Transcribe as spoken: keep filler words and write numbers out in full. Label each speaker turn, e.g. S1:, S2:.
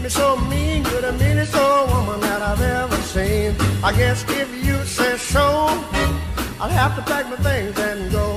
S1: me so mean, you're the meanest old woman that I've ever seen. I guess if you say so, I'll have to pack my things and go.